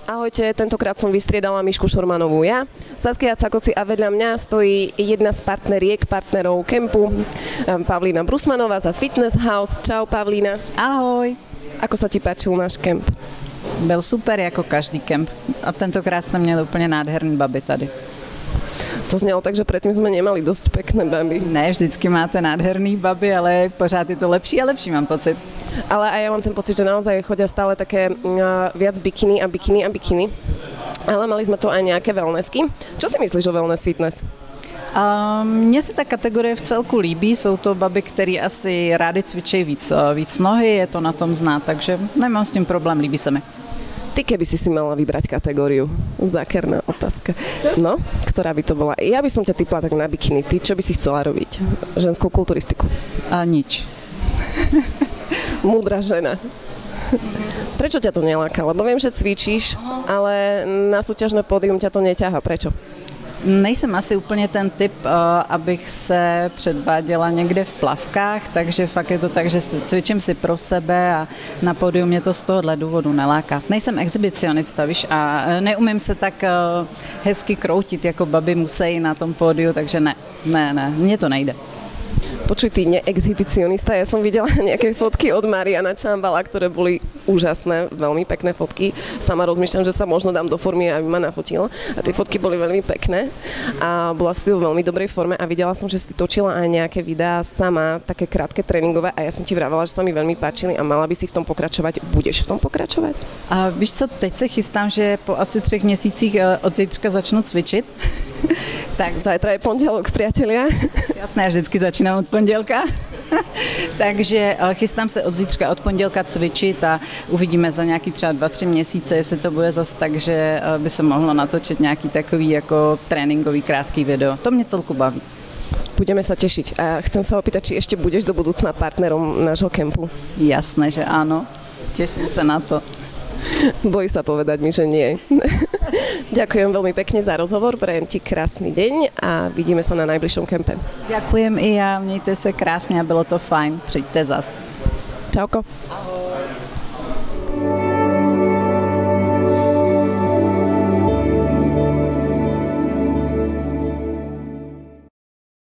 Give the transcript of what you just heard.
Ahojte, tentokrát som vystriedala Mišku Šormanovú ja, Saskia Cakoci a vedľa mňa stojí jedna z partnerov kempu, Pavlína Brusmanová za Fitness House. Čau Pavlína. Ahoj. Ako sa ti páčil náš kemp? Byl super jako každý kemp a tentokrát jsme měli úplně nádherný baby tady. To znelo tak, že predtým sme nemali dosť pekné baby. Ne, vždycky máte nádherný baby, ale pořád je to lepší a lepší, mám pocit. Ale aj ja mám ten pocit, že naozaj chodia stále také viac bikiny a bikiny a bikiny. Ale mali sme tu aj nejaké wellnessky. Čo si myslíš o wellness fitness? Mně se ta kategorie v celku líbí, jsou to baby, které asi rády cvičí víc nohy, je to na tom znát, takže nemám s tím problém, líbí se mi. Ty keby si mala vybrať kategóriu, zákerná otázka. No, ktorá by to bola? Ja by som ťa typla tak na bikiny. Ty čo by si chcela robiť? Ženskú kulturistiku? Nič. Múdra žena. Prečo ťa to neláka? Lebo viem, že cvičíš, ale na súťažné pódium ťa to neťahá. Prečo? Nejsem asi úplně ten typ, abych se předváděla někde v plavkách, takže fakt je to tak, že cvičím si pro sebe a na pódiu mě to z tohohle důvodu neláká. Nejsem exhibicionista, víš, a neumím se tak hezky kroutit, jako baby musí na tom pódiu, takže ne, mně to nejde. Počuj, ty neexhibicionista, ja som videla nejaké fotky od Mariana Čambala, ktoré boli úžasné, veľmi pekné fotky. Sama rozmýšľam, že sa možno dám do formy, aby ma nafotil. A tie fotky boli veľmi pekné a bola si v veľmi dobrej forme a videla som, že si točila aj nejaké videá sama, také krátke tréninkové a ja som ti vravela, že sa mi veľmi páčili a mala by si v tom pokračovať. Budeš v tom pokračovať? A víš co, teď se chystám, že po asi 3 měsících od zítřka začnu cvičit. Tak zajtra je pondelok, priatelia. Jasné, já vždycky začínám od pondělka. Takže chystám se od zítřka, od pondělka cvičit a uvidíme za nějaký třeba 2-3 měsíce, jestli to bude zase tak, že by se mohlo natočit nějaký takový jako tréninkový krátký video. To mě celku baví. Budeme sa tešiť. A chcem sa opýtať, či ešte budeš do budúcna partnerom nášho kempu. Jasné, že áno. Teším sa na to. Bojí sa povedať mi, že nie. Ďakujem veľmi pekne za rozhovor, prajem ti krásny deň a vidíme sa na najbližšom kempe. Ďakujem i ja, mějte se krásně a bylo to fajn, přijďte zas. Čauko. Ahoj.